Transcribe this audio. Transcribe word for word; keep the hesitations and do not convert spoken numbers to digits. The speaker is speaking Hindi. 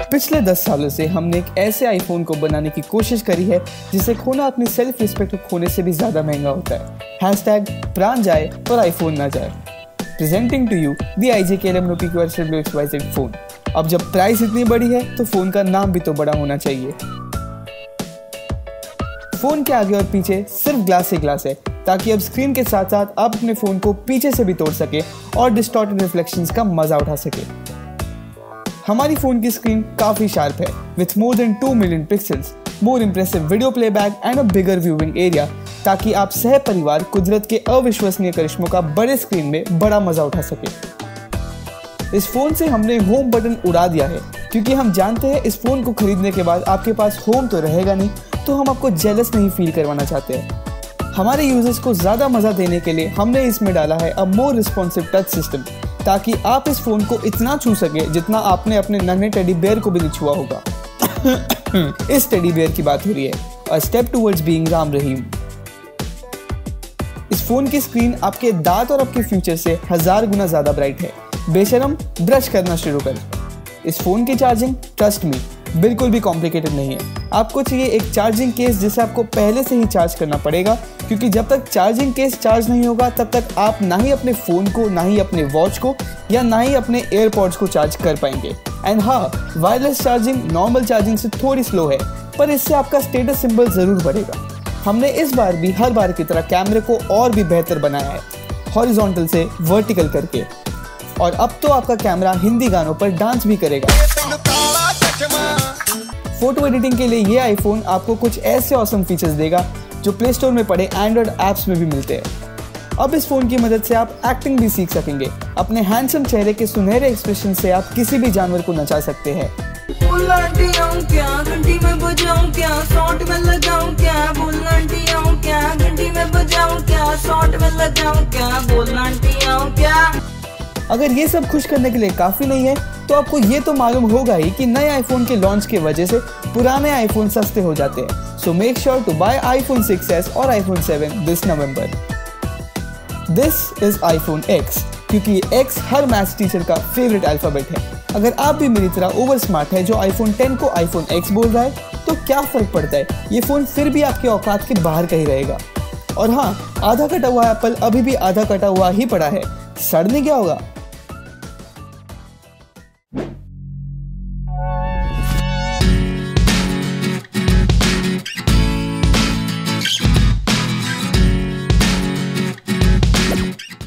पिछले दस सालों से हमने एक ऐसे आईफोन को बनाने की कोशिश करी है जिसे खोना अपनी सेल्फ रिस्पेक्ट को खोने से भी ज्यादा महंगा होता है। हैशटैग प्राण जाए और आईफोन ना जाए। Presenting to you the I J K L M N O P Q R W X Y Z phone. अब जब प्राइस इतनी बड़ी है तो फोन का नाम भी तो बड़ा होना चाहिए। फोन के आगे और पीछे सिर्फ ग्लास ही ग्लास है ताकि अब स्क्रीन के साथ साथ आप अपने फोन को पीछे से भी तोड़ सके और डिस्टॉर्टेड रिफ्लेक्शंस का मजा उठा सके। हमारी फोन की स्क्रीन काफी शार्प है with more than two million pixels, more impressive video playback and a bigger viewing area, ताकि आप सह परिवार कुदरत के अविश्वसनीय करिश्मों का बड़े स्क्रीन में बड़ा मजा उठा सके। इस फोन से हमने होम बटन उड़ा दिया है क्योंकि हम जानते हैं इस फोन को खरीदने के बाद आपके पास होम तो रहेगा नहीं, तो हम आपको जेलस नहीं फील करवाना चाहते हैं। हमारे यूजर्स को ज्यादा मजा देने के लिए हमने इसमें डाला है a more responsive touch system, ताकि आप इस फोन को इतना छू सके जितना आपने अपने नन्हे टेडी बेयर को भी नहीं छुआ होगा। इस टेडी बेयर की बात हो रही है, a step towards being Ram Rahim. इस फोन की स्क्रीन आपके दांत और आपके फ्यूचर से हजार गुना ज्यादा ब्राइट है। बेशरम ब्रश करना शुरू कर। इस फोन की चार्जिंग, ट्रस्ट मी, बिल्कुल भी कॉम्प्लिकेटेड नहीं है। आपको चाहिए एक चार्जिंग केस जिसे आपको पहले से ही चार्ज करना पड़ेगा, क्योंकि जब तक चार्जिंग केस चार्ज नहीं होगा तब तक आप ना ही अपने फ़ोन को, ना ही अपने वॉच को, या ना ही अपने एयरपॉड्स को चार्ज कर पाएंगे। एंड हाँ, वायरलेस चार्जिंग नॉर्मल चार्जिंग से थोड़ी स्लो है, पर इससे आपका स्टेटस सिंबल ज़रूर बढ़ेगा। हमने इस बार भी हर बार की तरह कैमरे को और भी बेहतर बनाया है, हॉरिजॉन्टल से वर्टिकल करके। और अब तो आपका कैमरा हिंदी गानों पर डांस भी करेगा। फोटो एडिटिंग के लिए ये आईफोन आपको कुछ ऐसे ऑसम फीचर्स देगा जो प्ले स्टोर में पड़े एंड्रॉइड ऐप्स में भी मिलते हैं। अब इस फोन की मदद से आप एक्टिंग भी सीख सकेंगे। अपने हैंडसम चेहरे के सुनहरे एक्सप्रेशन से आप किसी भी जानवर को नचा सकते हैं। अगर ये सब खुश करने के लिए काफी नहीं है तो आपको ये तो मालूम होगा ही कि नए आईफोन के लॉन्च की वजह से पुराने आईफोन सस्ते हो जाते हैं। So make sure to buy iPhone six S और iPhone seven this November. This is iPhone X, क्योंकि एक्स हर मैथ्स टीचर का फेवरेट अल्फाबेट है। अगर आप भी मेरी तरह ओवर स्मार्ट है जो आईफोन टेन को आईफोन एक्स बोल रहा है, तो क्या फर्क पड़ता है, ये फोन फिर भी आपके औकात के बाहर का ही रहेगा। और हाँ, आधा कटा हुआ एप्पल अभी भी आधा कटा हुआ ही पड़ा है, सड़ नहीं गया होगा।